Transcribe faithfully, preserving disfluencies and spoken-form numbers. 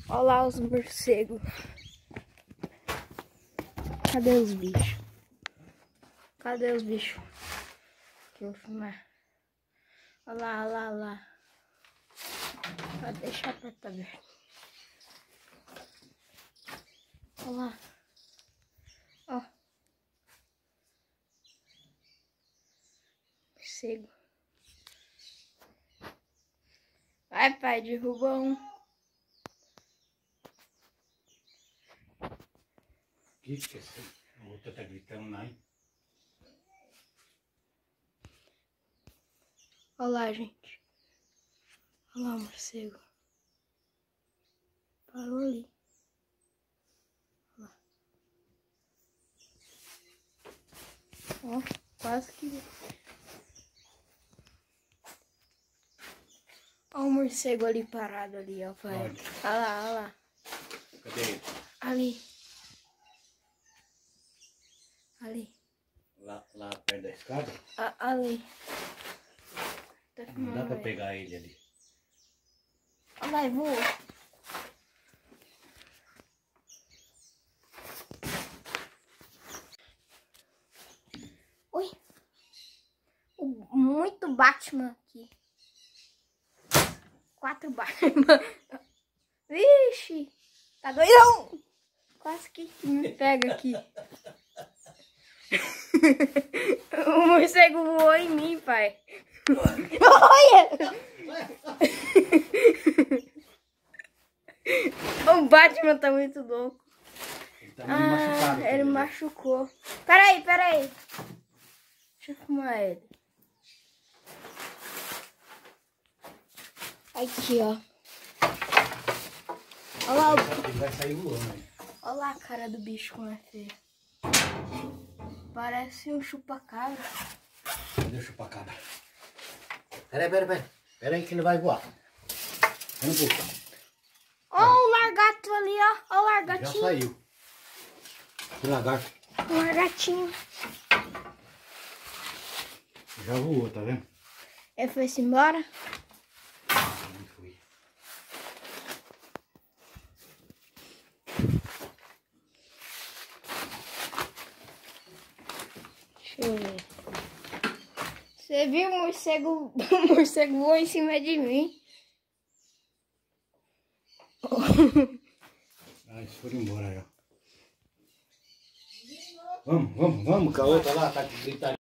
Olha lá os morcegos. Cadê os bichos? Cadê os bichos? Que eu vou filmar. Olha lá, olha lá, olha lá. Vou deixar pra tá aberto. Olha lá. Ó. Morcego. Vai, pai, derruba um. Que que é isso? A outra tá gritando lá, hein? Olha lá, gente. Olha lá o morcego. Parou ali. Olha lá. Ó, quase que... Olha o morcego ali parado ali, ó, pai. Olha lá, olha lá. Cadê ele? Ali. Ali. Lá, lá perto da escada? A, ali. Tá Não dá pra ele. pegar ele ali. Olha lá, voa. Ui. O- Muito Batman aqui. Quatro Batman. Vixe. Tá doidão. Quase que me pega aqui. O morcego voou em mim, pai. Olha! O Batman tá muito louco. Ele tá meio Ah, machucado. ele ali. machucou. Peraí, peraí. Deixa eu filmar ele. Aqui, ó. Olha lá, o- Ele vai sair voando aí. olha lá a cara do bicho como é feia. Parece um chupa-cabra. Cadê o chupacabra? Peraí, peraí, peraí. Peraí que ele vai voar. Vem um pouco. Ó o largato ali, ó. Ó o Já largatinho. saiu. Que lagarto. O largatinho. Já voou, tá vendo? Ele foi-se embora. Ele foi. Deixa eu ver. Você viu o morcego? O morcego voou em cima de mim. Ah, eles foram embora já. Vamos, vamos, vamos, que a outra lá tá gritando.